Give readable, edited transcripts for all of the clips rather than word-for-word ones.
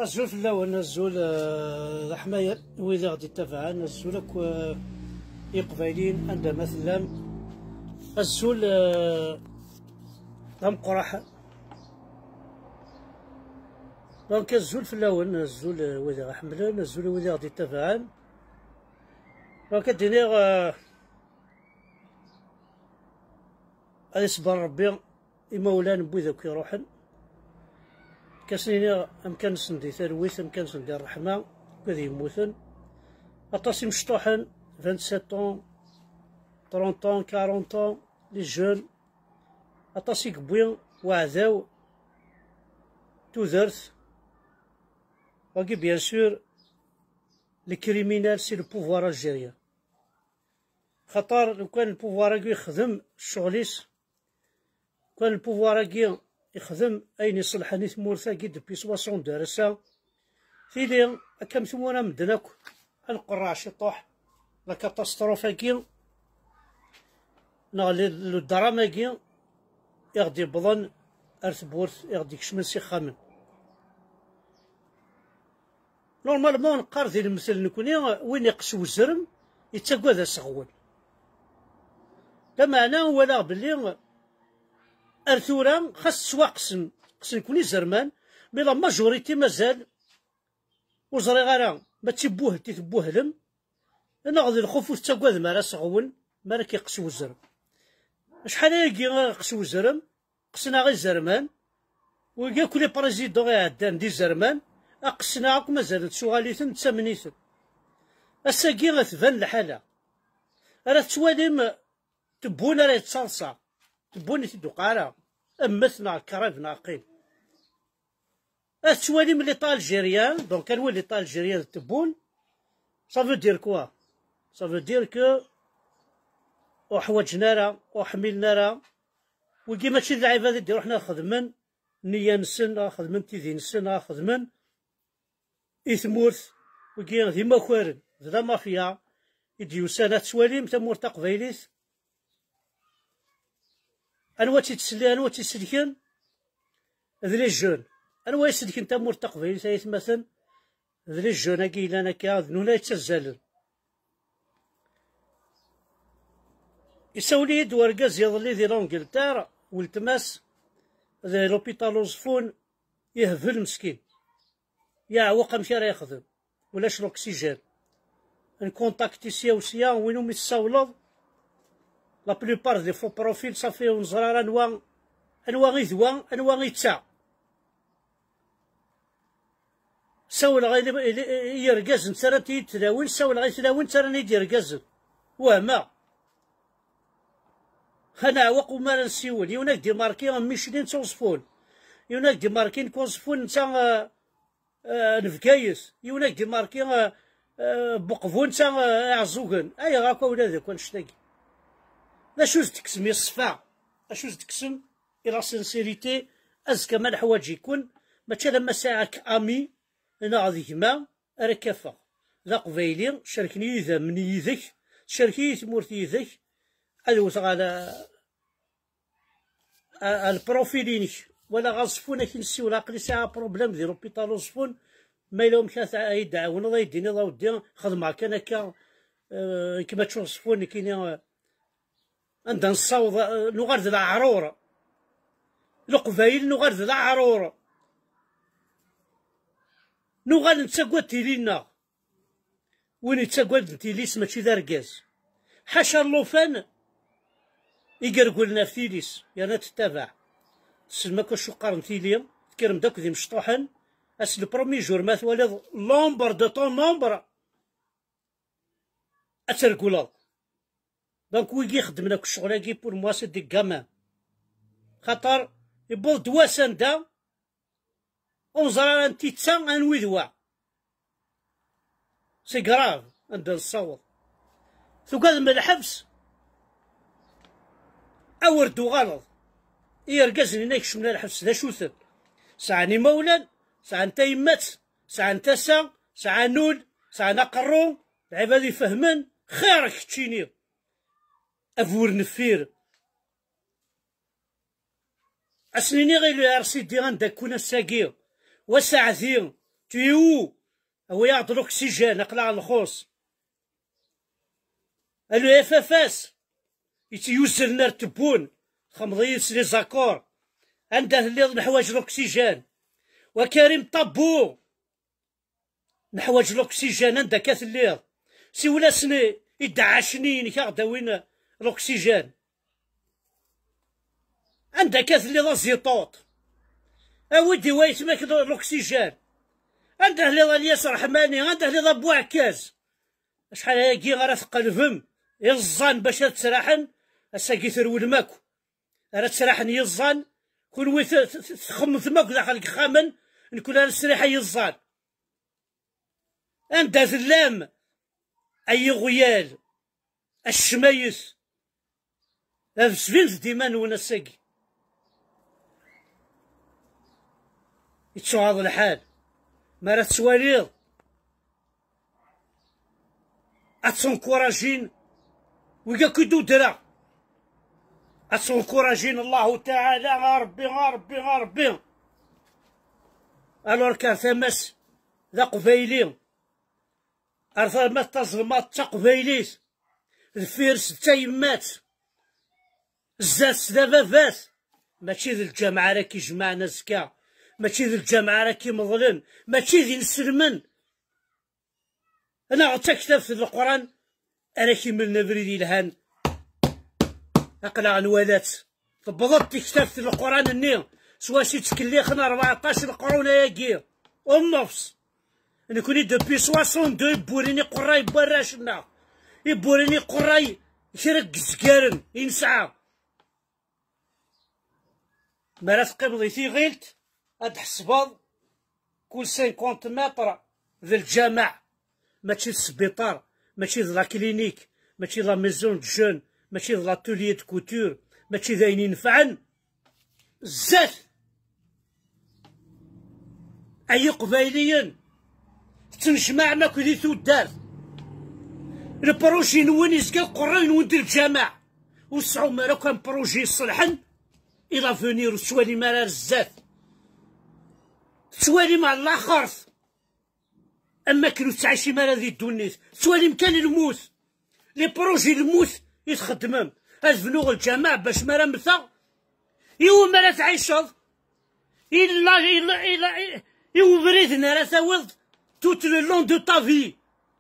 الزول في اللون الزول الحماية وإذا غادي تتابعان الزول يقبايلين عند مثلا الزول مقرح. دونك الزول في اللون الزول وإذا غحملن الزول وإذا غادي تتابعان دونك الدنيا غادي يصبر ربي يمولان بوذا كي يروحن كاسنيني أمكان سندي ثرويث أمكان سندي الرحمة كذي يموتن أطاسي مشطوحن 27 طون 30 40 لي جون أطاسي كبوين وعذاو تودرت وكي بيان سور لي كريمينال سي لو بوفوار الجيريان خاطر لو كان البوفوار يخدم الشغليس كان البوفوار يخدم أين يصلحني ثمورثا كي دبي 60 درسا تيلي كم ثمونا مدناك القراش يطوح لا كاتاستروفا كي نغلي الدراما كي يغدي بضن أرثبورث يغدي كشمن سيخامن نورمالمون نقار ذي المثل نكوني وين يقسو الزرم يتساقوا ذا سغول لا معنى ولا بلي أرثورا خاص سوا قسن يكوني زرمان مي لا ماجوريتي مازال وزري غارا ما تيبوه تيبوهلم انا غادي الخوف تاكواذ مارا سغول مارا كيقسو الزرم شحال هاكي قسو الزرم قسنا غير زرمان وكا كل بريزيدون غيعدان دي زرمان أقسنا عاك مازال تسوغاليثن تسامنيثن الساكي غتبان الحالة راه تواليم تبونا راه يتصلصا تبوني تدوقارا أمثنا كرابنا قيم تواليم لي طال الجيريان دونك كان هو لي طال الجيريان تبون صافو دير كوا صافو دير كو وحوجنا راه وحملنا راه وكي ماشي اللعيبه هذي ديرو حنا خدمن نية نسن خدمن تيدي نسن خدمن إثمورث وكي ديما كوارن ذا مافيا يديوسانا تواليم تمور تقبايليت أنوا تيتسلي أنوا تيسلكن ذ لي جون أنوا يسلكن تمور تقبايليت يتمثل ذ لي جون هاكي إلا أنا ذنونا يتسزلن يسولي يد ورقاز يظلي ذي لونجلتير والتماس ذي لوبيتال وزفون يهفل مسكين يعوق مشي راه يخدم ولاش لوكسيجين نكونتاكتي سيا وسيا وينهم يتساولض لا بلوبار دي فو بروفيل صافي ونزرار انواع غيثوا انواع غيتسع ساول غير يرقز نتا تيتلاون ساول غير تلاون نتا راني يرقز وهما انا عوق وما نسيول يوناك دي ماركي ميشلين توصفون يوناك دي ماركين كوصفون نتا نفكايس يوناك دي ماركي بقفون نتا عزوكن اي غاكا ولا ذاك ونشتاقي لا شوز تكسم يصفى اشوز تكسم الى سينسيريتي ازكى ما الحوايج يكون ماشي لما ساعك امي انا غادي كما راه كافه ذا قبايلي شاركني اذا من يدك شاركي تمورتي يدك ادوز على البروفيلينك ولا غاصفون كنسي ولا عقلي ساعه بروبليم ديال لوبيتال وصفون ما لهم كاع يدعون الله يديني الله ودي خدمه كان هكا كما توصفون كاين عندنا نصاوض نغرد العرور القبايل نغرد العرور نغال نتساقوات تيلينا وين يتساقوات تيليس ماشي ذا ركاز حاشا اللوفان يقرقلنا في تيليس يانا تتابع تسلما كشو قارن تيليا تكرم داك ذي مشطوحن اس البرومي جور ما ثوالي لومبر دو طون نومبر اترقولا دونك ويجي يخدمنا كالشغل هاكي بور موا سي دي كامان خاطر يبوض دواسان دا ونزرار انتي تسان انويدوا سي كراف عندنا نصوت ثقاد من الحبس اوردو غلط يرقزني ناك شمنا الحبس لا شوثن ساعني مولان ساعة نتا يمات ساعة نتا ساعة نول ساعة نقرو العباد يفهمن خيرك تشيني افور نفير اسنيني غير ارسي دي غندك كنا ساقير وساعتين Tu es où? هو يعطي الأكسجين أقلع الخوص. لو FFS يتيوزل نار تبون خمضيس لي زاكور عنده اللي نحواج الأكسجين. وكريم طابو نحواج الأكسجين عنده كاث الليل سي ولا سني يدعشني كاغدا وين الأكسجين عنده كاث الليل زيطوط أودي ويت ماك الأكسجين عنده الليل الياس رحماني عنده الليل بوعكاز شحال هاكي غير تقلبهم يزان باش تسرحن الساقي ثرول ماكو راه تسرحن يزان كل وي تخمم ماكو داخل خامن نكون انا السريحه يزان انت ذلام اي غيال الشميس هذا سفين ديمان وانا الساقي يتشو هذا الحال ما راه تسواليض اتسونكوراجين ويقا كدو درا اتسونكوراجين الله تعالى غربي غربي غربي الور كان ثمس ذا قبيلي ارثر ما تظلمات تا قبيليس الفيرس تا يمات الزاس دابا فاس ماشي ذي الجامعة راكي جمعنا زكا ماشي ذي الجامعة راكي مظلم ماشي ذي السلمن انا عطا كتاب في القران راكي من بريدي الهان اقلع الولات تبضت كتاب في القران النيل سوا شي تكليخنا 14 القرون ياكي النفس انا كوني دوبي 62 يبوريني قراي براشنا يبوريني قراي يشرك زكارن ينسعى مرات قبضي في غيلت هاد حسباض كل 50 متر ذا الجامع ماشي السبيطار ماشي ذا لا كلينيك ماشي ذا ميزون دو جون ماشي ذا لاتوليي دو كوتور ماشي ذا ينفعن الزات اي قبايليين تنجمع ماكو ذي تودار البروجي نوين يزكا قران نود الجامع وسعو مرا كان بروجي يصلحن الى فونير سوالي مرا الزات سوالي مع الله خرف اما كانوا تعيشي مرا ذي الدونيس سوالي مكان الموت لي بروجي الموت يتخدمم هاد فنوغ الجامع باش مرا مثا يو مرا تعيشض إلا يو بريدنا راه تاوض توت لو لون دو تا في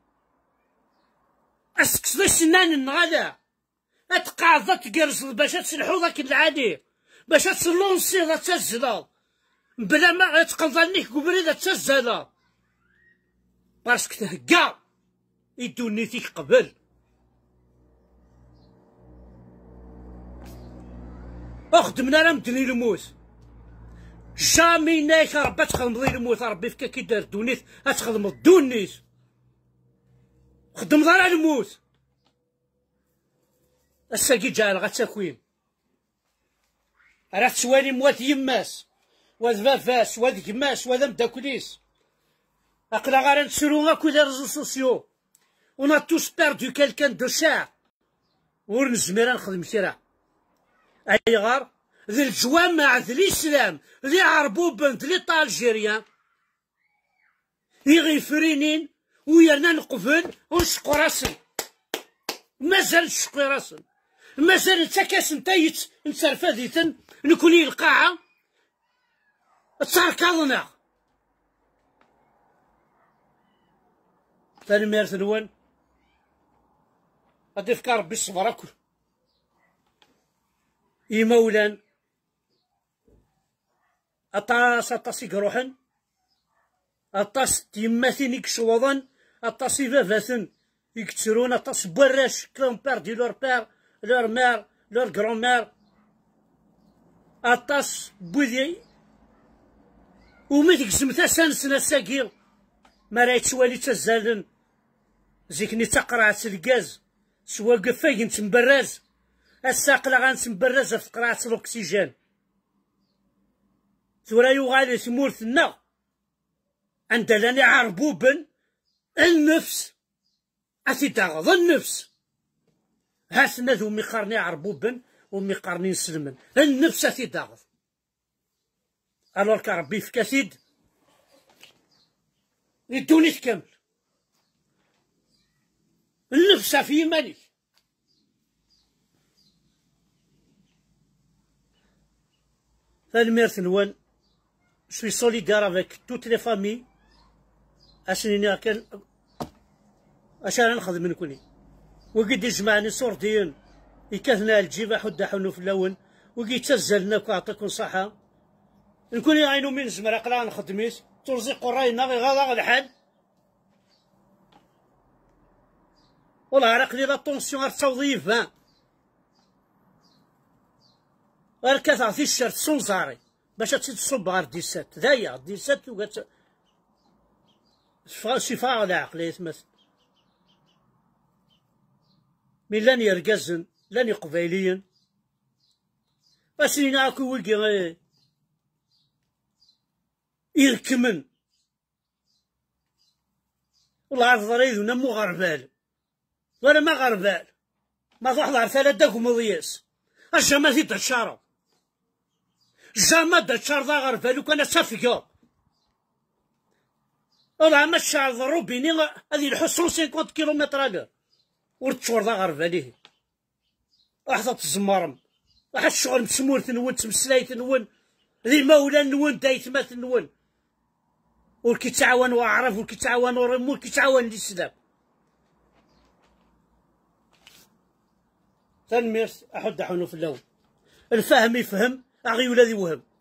اسكس السنان غادا اتقاعد تقرص باش تسلحو ذاك العادي باش تسلونسي ذا تسزلا بلا ما تقنظنيك وبريدة تسزلا باسكو تهكا يدوني فيك قبل اخدمنا راه مدني الموت جامي نايك ربي تخدم ضي الموت ربي فيك كي دار دونيت اتخدم الدونيت خدم ضرع الموت الساقي جا غا تاكوين راه تسوالي موات يماس واد فافاس واد كماس واد مداكليس اقلا غير نتسرو غاكو لي ريزو سوسيو اون توس بيردو كالكان دو شار ور نزمير نخدم كرا اي غار ذي الجوامع ذي الاسلام ذي عربوبن ذي طالجيريان يغيفرينين ويانا نقفل ونشقو راسن مازال نشقو راسن مازال نتاكاس نتايت نترفاديتن نكوني القاعة تاركاضنا ثاني ميرث نوان غادي يفكر ربي الصبر اكل يمولان اطاس يقروحن اطاس تيماثين يكشوضن اطاس يفافاثن يكترون اطاس براش كلهم باردي لور بار لور مار لور كرون مار اطاس بوذي ومي تقسم تاسانسنا ساكيل ما راه يتسوالي تزالن زيكني تقرع الغاز سوا قفاين تنبراز الساقلا غنتنبراز في قرعة الاكسجين ثورا يغالي ثمورثنا عند لاني عربوبا النفس أتي تغض النفس هاسنا ذو مقارني عربوبا ومقارني نسلمن النفس أتي تغض الوغ كربي في كثيد الدنيا كامل النفس في يماني. فالميرث نوان شوي سوليدار افيك توت لي فامي عشان كان عشان نخدم نكوني وقد يجمعني صورتين يكثنا الجيبة حدا حنو في اللون وقي تزلنا وكاعطيكم صحة نكوني عينو من زمرا قلا نخدميش ترزق راينا غير غاضا الحال والله عرق لي لا طونسيون غير توظيف غير كتعطي الشرط سونزاري باش تصب غير 17 دايا 17 وقت شفاء العقل يتمثل من لن يرقزن لن يقبيليا أسنين أكو ويقي يركمن والله عرف ضريد ونمو غربال ولا ما غربال ما تحضر ثلاثة مضياس الجامعة ذي دشارة الجامعة دشار ذا غربال وكان سافقا والله ما الشعر ضرو بيني هذه الحصول 50 كيلومتر أقل ورتشور ذا غرباليه واحد تزمرم واحد الشغل مسمورت نون تمسلايت نون ذي مولا نون دايتمات نون وركي تعاون واعرف وركي تعاون ورم وركي تعاون الاسلام تنميرس احد حنو في اللون الفهم يفهم اغي ولادي وهم